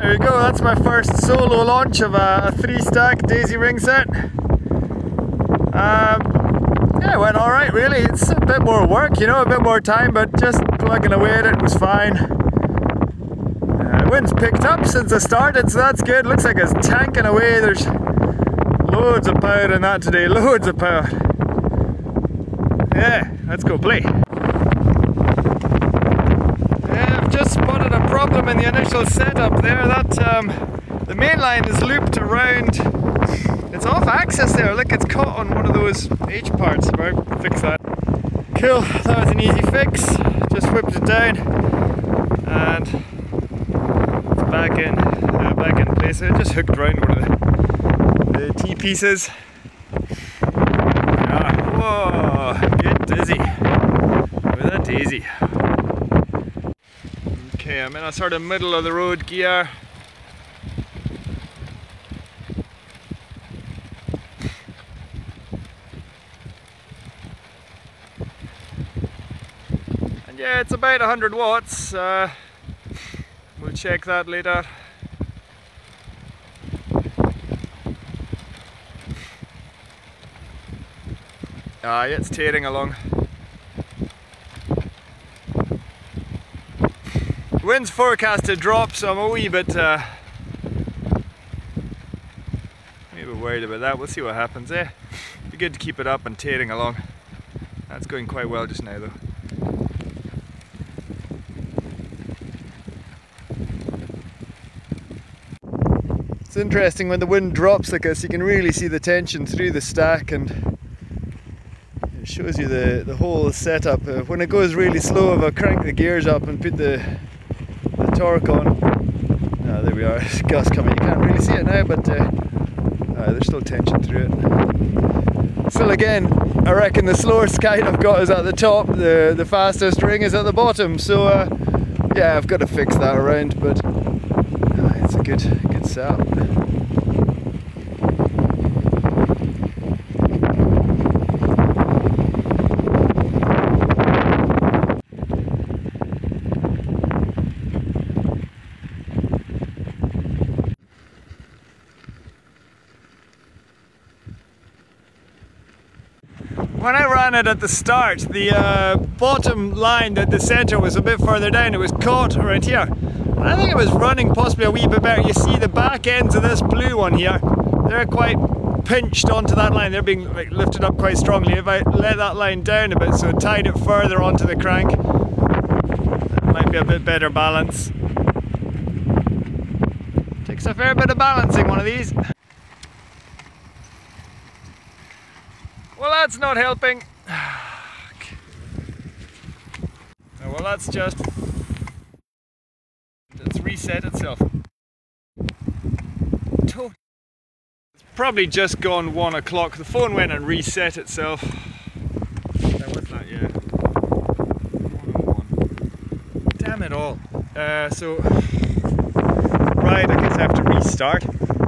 There you go, that's my first solo launch of a 3-stack daisy ring set. Yeah, it went alright really. It's a bit more work, you know, a bit more time, but just plugging away at it was fine. Wind's picked up since I started, so that's good. Looks like it's tanking away. There's loads of power in that today, loads of power. Yeah, let's go play. Yeah, I've just spotted a problem in the initial setup there. That the main line is looped around. It's off axis there. Look, it's caught on one of those H parts. I'll fix that. Cool, that was an easy fix. Just whipped it down and it's back in place. I just hooked around one of the T-pieces. Whoa, get dizzy with a daisy. Okay, I'm in a sort of middle of the road gear. And yeah, it's about 100 watts. We'll check that later. Yeah, it's tearing along. The wind's forecast to drop, so I'm a wee bit worried about that. We'll see what happens, eh? Be good to keep it up and tearing along. That's going quite well just now though. It's interesting when the wind drops like this, you can really see the tension through the stack, and it shows you the whole setup. When it goes really slow, if I crank the gears up and put the torque on, there we are, gust coming. You can't really see it now, but there's still tension through it. Still again, I reckon the slowest kite I've got is at the top, the fastest ring is at the bottom, so yeah, I've got to fix that around, but it's a good setup. When I ran it at the start, the bottom line at the centre was a bit further down. It was caught around here. And I think it was running possibly a wee bit better. You see the back ends of this blue one here, they're quite pinched onto that line. They're being like lifted up quite strongly. If I let that line down a bit, so tied it further onto the crank, that might be a bit better balance. Takes a fair bit of balancing, one of these. Well, that's not helping. Oh, well, that's just... It's reset itself. It's probably just gone 1 o'clock. The phone went and reset itself. What's that? Yeah. 101. Damn it all. So... Right, I guess I have to restart.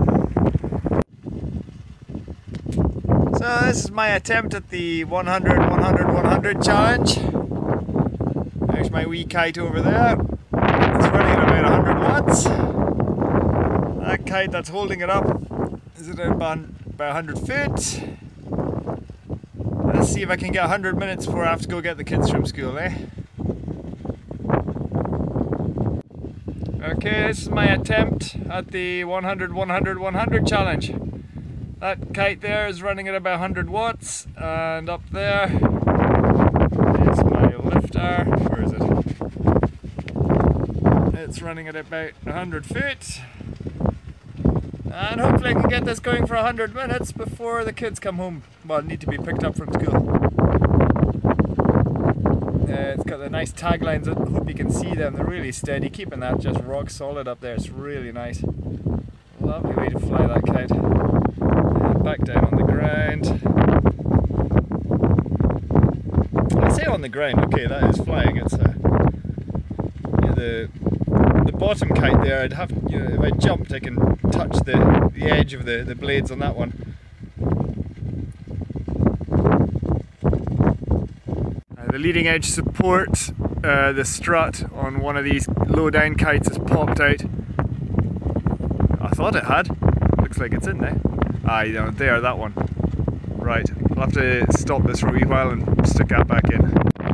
So this is my attempt at the 100, 100, 100 challenge. There's my wee kite over there. It's running at about 100 watts. That kite that's holding it up is at about 100 feet. Let's see if I can get 100 minutes before I have to go get the kids from school, eh? Okay, this is my attempt at the 100, 100, 100 challenge. That kite there is running at about 100 watts, and up there is my lifter. Where is it? It's running at about 100 feet. And hopefully I can get this going for 100 minutes before the kids come home. Well, need to be picked up from school. It's got the nice taglines. I hope you can see them. They're really steady, keeping that just rock solid up there. It's really nice. Lovely way to fly that kite. Back down on the ground. I say on the ground, okay, that is flying. It's yeah, the bottom kite there. I'd have, you know, if I jumped, I can touch the edge of the blades on that one. The leading edge support, the strut on one of these low down kites has popped out. thought it had. Looks like it's in there. Ah, you know, there, that one. Right, I'll have to stop this for a wee while and stick that back in.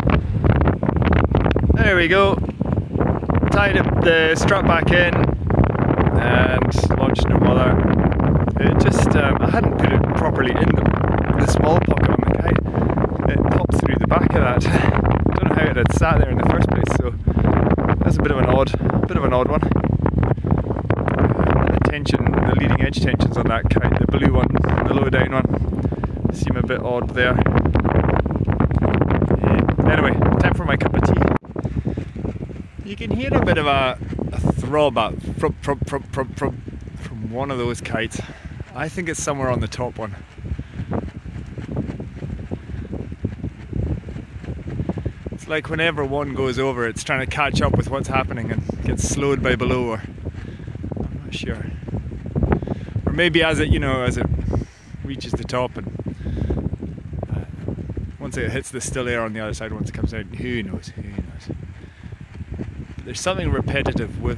There we go. Tied up the strap back in and launched no other. It just, I hadn't put it properly in the small pocket on the kite. It popped through the back of that. I don't know how it had sat there in the first place, so that's a bit of an odd one. The tension, the leading edge tensions on that kite, the blue one, the low down one, seem a bit odd there. Yeah. Anyway, time for my cup of tea. You can hear a bit of a throb up from one of those kites. I think it's somewhere on the top one. It's like whenever one goes over, it's trying to catch up with what's happening and gets slowed by below, or I'm not sure. Or maybe as it, you know, as it reaches the top and once it hits the still air on the other side, once it comes out, who knows, who knows. There's something repetitive with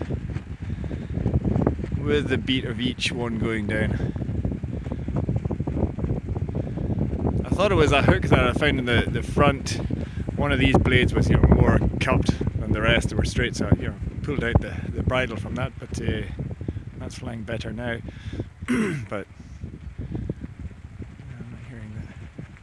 the beat of each one going down. I thought it was a hook that I found in the front. One of these blades was, you know, more cupped than the rest. They were straight, so I, you know, pulled out the bridle from that. But that's flying better now. But I'm not hearing that.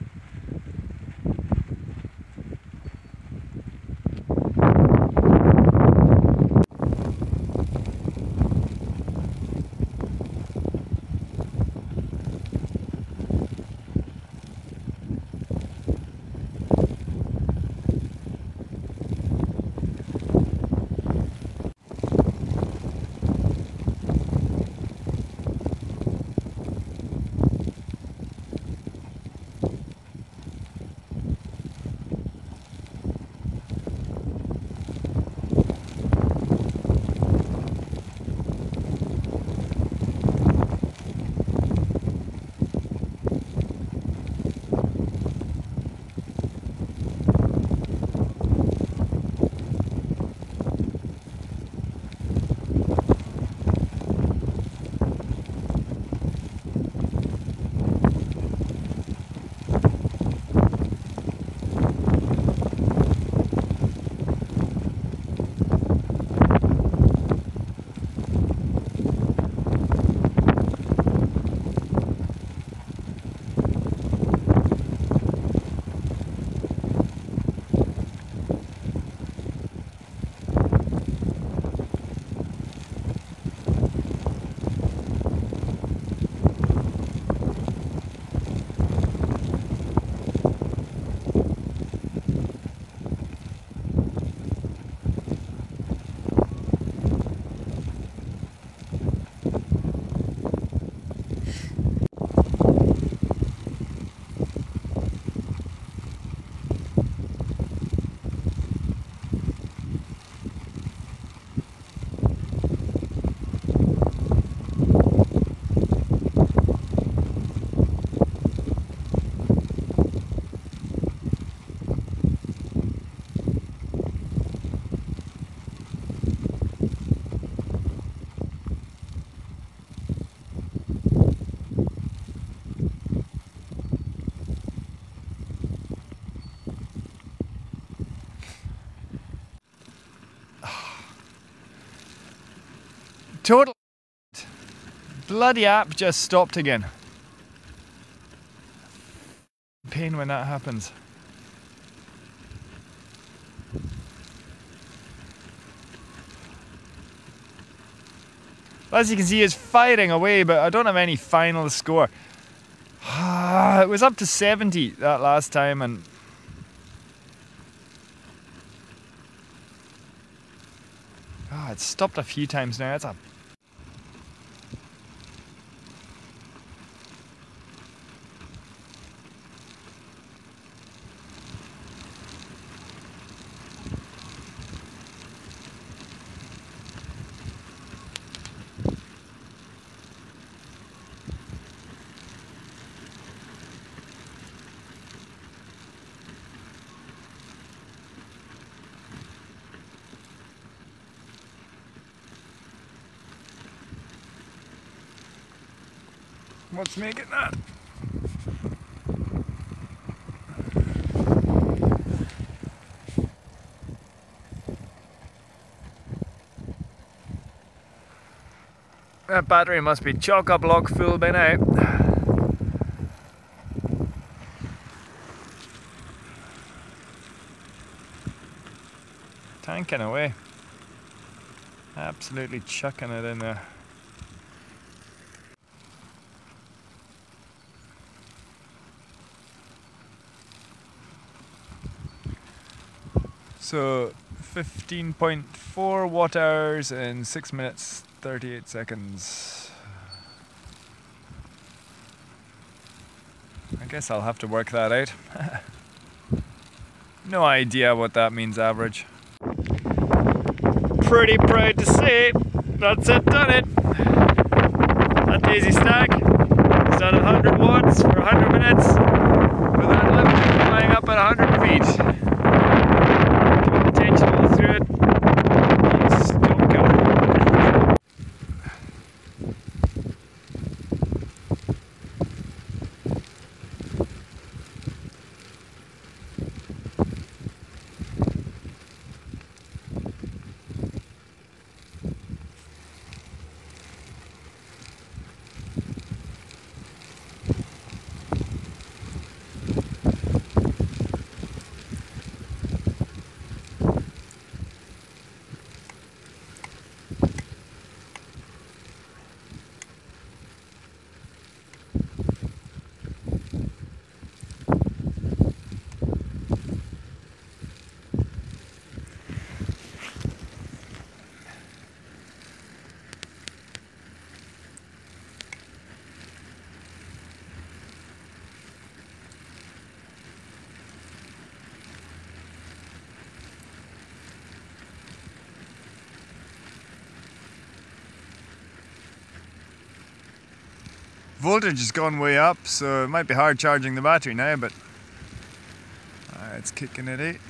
Total bloody app just stopped again. Pain when that happens. As you can see, it's firing away, but I don't have any final score. It was up to 70 that last time, and it's stopped a few times now. It's a What's making that? That battery must be chock-a-block full by now. Tanking away. Absolutely chucking it in there. So 15.4 watt hours in 6 minutes 38 seconds. I guess I'll have to work that out. No idea what that means average. Pretty proud to say that's it, done it. That daisy stack is done at 100 watts for 100 minutes without lifting, flying up at 100 feet. Keep the tension all through it. Just don't go. Voltage has gone way up, so it might be hard charging the battery now, but it's kicking it out.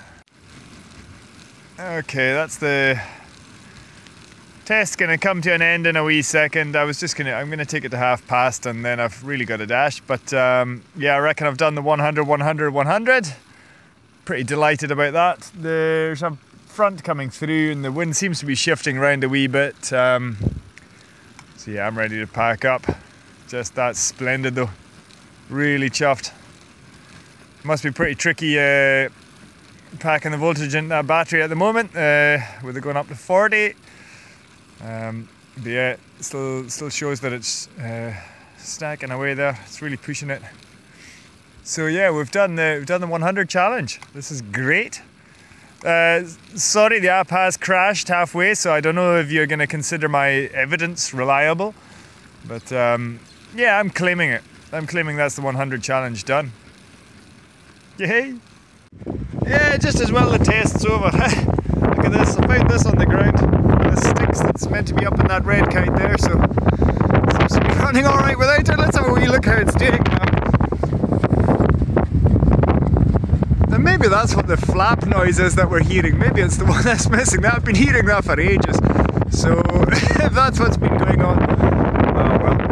Okay, that's the test gonna come to an end in a wee second. I'm gonna take it to 1/2 and then I've really got a dash. But yeah, I reckon I've done the 100, 100, 100. Pretty delighted about that. There's a front coming through and the wind seems to be shifting around a wee bit. So yeah, I'm ready to pack up. Just that's splendid though. Really chuffed. Must be pretty tricky packing the voltage in that battery at the moment with it going up to 40. But yeah, it still shows that it's stacking away there. It's really pushing it. So yeah, we've done the 100 challenge. This is great. Sorry, the app has crashed halfway, so I don't know if you're going to consider my evidence reliable. But yeah, I'm claiming it. I'm claiming that's the 100 challenge done. Yay! Yeah, just as well the test's over. Look at this, I found this on the ground. The sticks that's meant to be up in that red kite there, so it seems to be running alright without it. Let's have a wee look how it's doing now. And maybe that's what the flap noise is that we're hearing. Maybe it's the one that's missing. I've been hearing that for ages. So if that's what's been going on, oh well.